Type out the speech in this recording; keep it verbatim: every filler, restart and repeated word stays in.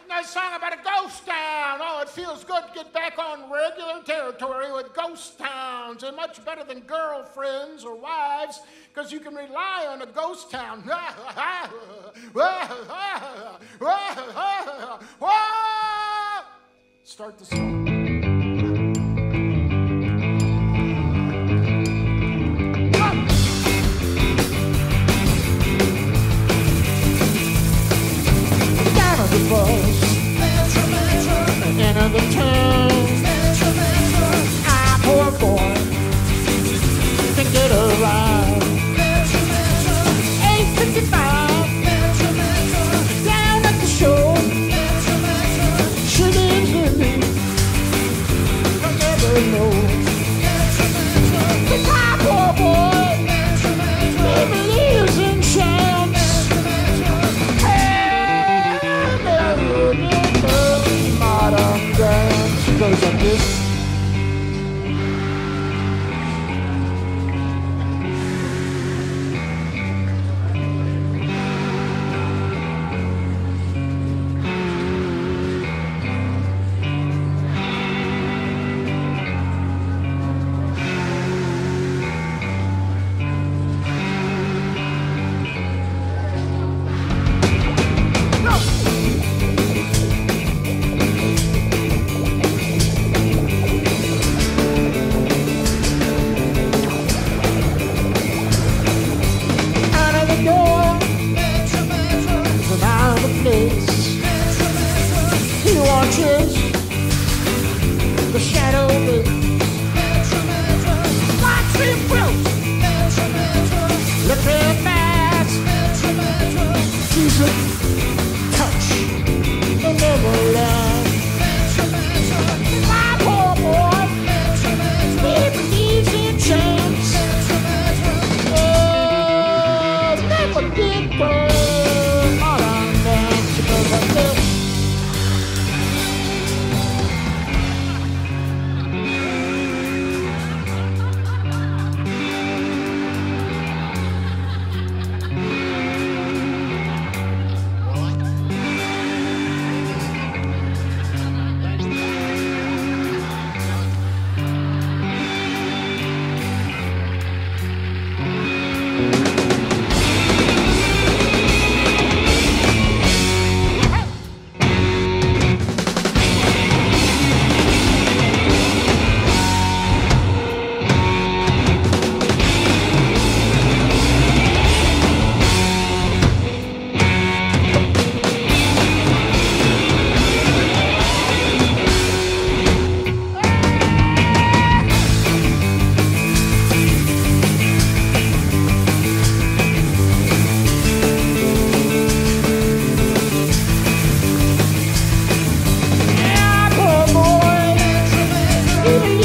a song about a ghost town. Oh, it feels good to get back on regular territory with ghost towns. They're much better than girlfriends or wives because you can rely on a ghost town. Start the song. The bus, metro, metro, enter the town. Metro, metro, ah, poor boy, can get a ride. Metro, metro, eight fifty-five. Metro, metro, down at the show. Metro, metro, she lives in me. I never know. Metro, metro, the poor boy, metro, metro, never lives in chance. Modern dance goes like this. Even